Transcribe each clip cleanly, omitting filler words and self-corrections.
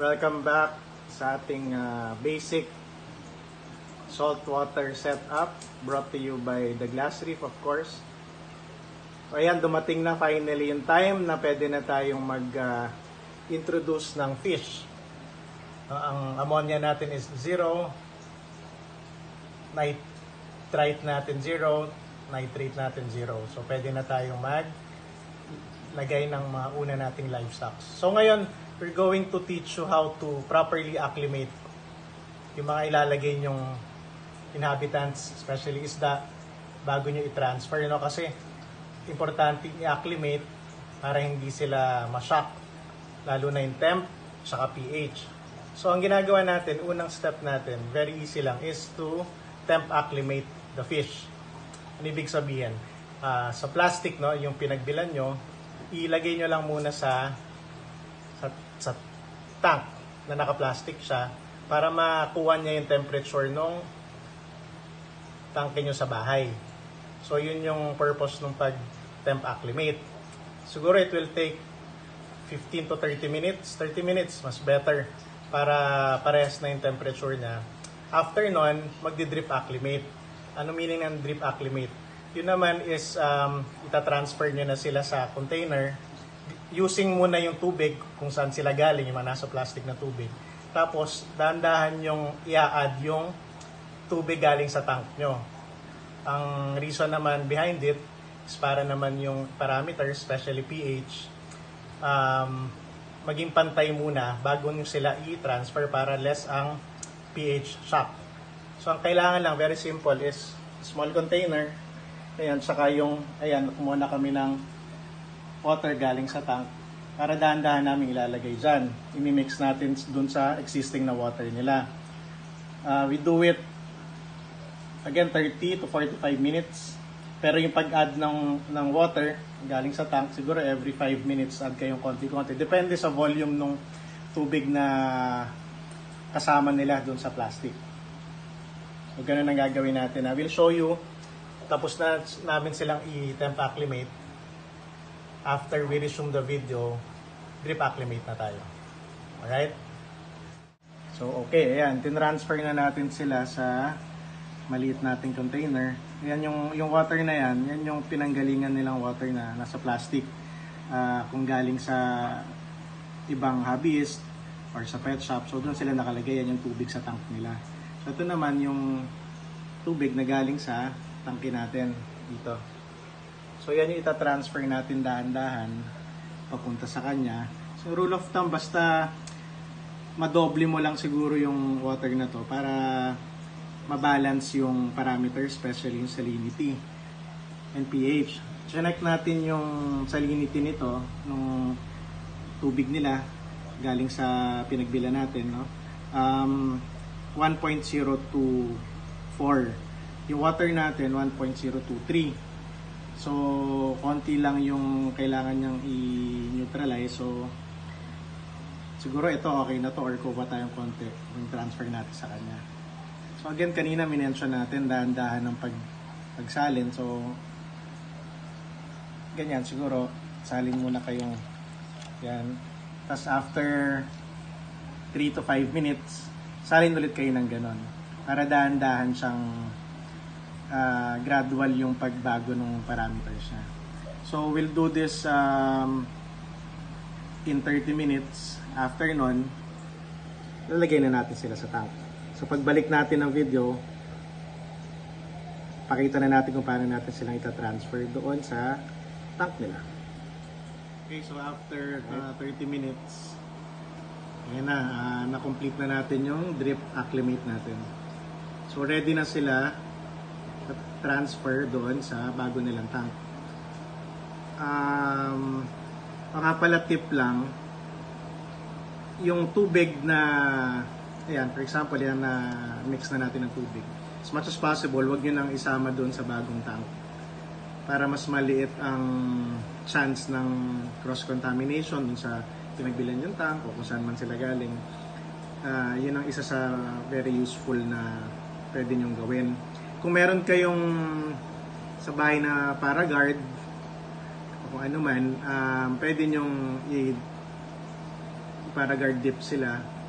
Welcome back sa ating basic saltwater setup brought to you by the Glass Reef, of course. So ayan, dumating na finally yung time na pwede na tayong mag-introduce ng fish. Ang ammonia natin is 0, nitrite natin 0, nitrate natin 0. So pwede na tayong maglagay ng mga una nating livestock. So ngayon, we're going to teach you how to properly acclimate yung mga ilalagay nyong inhabitants, especially isda, bago nyo i-transfer, kasi importante i-acclimate para hindi sila ma-shock, lalo na yung temp saka pH. So ang ginagawa natin, unang step natin, very easy lang, is to temp acclimate the fish. Ano ibig sabihin? Sa plastic, yung pinagbilan nyo, ilagay nyo lang muna sa tank na naka-plastic siya para makuha niya yung temperature ng tanke nyo sa bahay. So yun yung purpose ng pag-temp acclimate. Siguro it will take 15 to 30 minutes. 30 minutes, mas better para parehas na yung temperature niya. After nun, magdi-drip acclimate. Ano meaning ng drip acclimate? Yun naman is itatransfer nyo na sila sa container using muna yung tubig kung saan sila galing, yung nasa plastic na tubig. Tapos, dahan-dahan yung i-add yung tubig galing sa tank nyo. Ang reason naman behind it is para naman yung parameters, especially pH, maging pantay muna bago nyo sila i-transfer para less ang pH shock. So, ang kailangan lang, very simple, is small container. Ayan, saka yung, ayan, kumuha na kami ng water galing sa tank para dahan-dahan namin ilalagay dyan. I-mix natin dun sa existing na water nila. We do it again 30 to 45 minutes. Pero yung pag-add ng water galing sa tank, siguro every 5 minutes add kayong konti-konti. Depende sa volume ng tubig na kasama nila dun sa plastic. So ganun ang gagawin natin. I will show you. Tapos na namin silang i-temp acclimate. After we resume the video, drip acclimate na tayo. Alright? So, okay. Ayan. Tinransfer na natin sila sa maliit nating container. Ayan yung water na yan. Yan yung pinanggalingan nilang water na nasa plastic. Kung galing sa ibang hobbyist or sa pet shop. So, doon sila nakalagay. Yan yung tubig sa tank nila. So, ito naman yung tubig na galing sa tangke natin dito. So yan yung itatransfer natin dahan-dahan papunta sa kanya. So rule of thumb, basta madoble mo lang siguro yung water na to para mabalance yung parameters, especially yung salinity and pH. Check natin yung salinity nito, nung tubig nila galing sa pinagbila natin, 1.024. Yung water natin 1.023. So, konti lang yung kailangan niyang i-neutralize. So, siguro ito okay na to or kuha tayong konti yung transfer natin sa kanya. So, again, kanina minention natin dahan-dahan ng pagsalin. So, ganyan, siguro salin muna kayong yan. Tapos after 3 to 5 minutes, salin ulit kayo ng ganon. Para dahan-dahan siyang gradual yung pagbago ng parameters niya. So we'll do this in 30 minutes. After nun, lalagay na natin sila sa tank. So pagbalik natin ng video, pakita na natin kung paano natin silang itatransfer doon sa tank nila. Okay, so after 30 minutes, ayan na, na-complete na natin yung drip acclimate natin. So ready na sila transfer doon sa bago nilang tank. Nga pala tip lang, yung tubig na, ayan, for example, yan na mix na natin ng tubig. As much as possible, wag nyo nang isama doon sa bagong tank para mas maliit ang chance ng cross-contamination dun sa pinagbilan yung tank o kung saan man sila galing. Yun ang isa sa very useful na pwede nyong gawin. Kung meron kayong sa bahay na paraguard o kung ano man, pwede nyong i-paraguard dip sila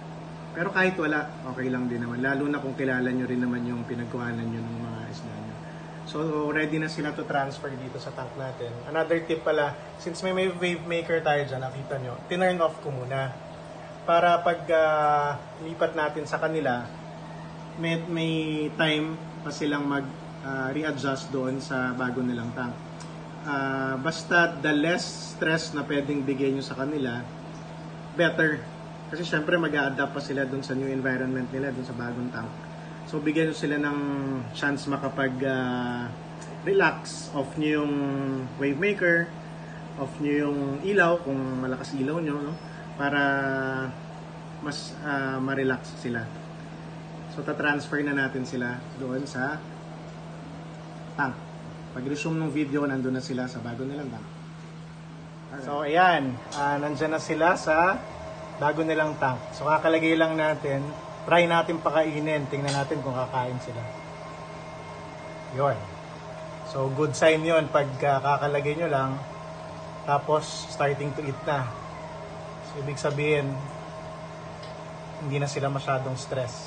Pero kahit wala, okay lang din naman. Lalo na kung kilala nyo rin naman yung pinagkuhanan nyo ng mga isda nyo. So, ready na sila to transfer dito sa tank natin. Another tip pala, since may wave maker tayo dyan, nakita nyo, tinurn off ko muna. Para pag lipat natin sa kanila, may time pa silang mag-readjust doon sa bago nilang tank. Basta the less stress na pwedeng bigay nyo sa kanila, better. Kasi syempre mag-a-adapt pa sila doon sa new environment nila, doon sa bagong tank. So bigyan nyo sila ng chance makapag-relax. Off nyo yung wave maker, off nyo yung ilaw kung malakas ilaw nyo, no? Para mas ma-relax sila. So ta-transfer na natin sila doon sa tank. Pag-resume ng video, nandun na sila sa bago nilang tank. Alright. So ayan, nandyan na sila sa bago nilang tank. So kakalagay lang natin, try natin pakainin, tingnan natin kung kakain sila. Yun. So good sign yun pag kakalagay nyo lang, tapos starting to eat na. So ibig sabihin, hindi na sila masyadong stress.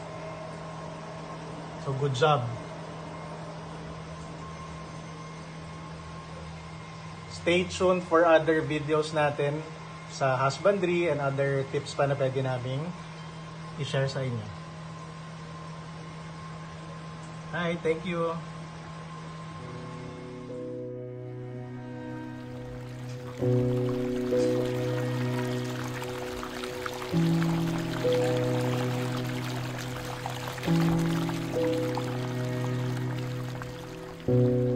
So good job. Stay tuned for other videos natin sa husbandry and other tips pa na pwede naming i-share sa inyo. Hi, thank you. Thank you.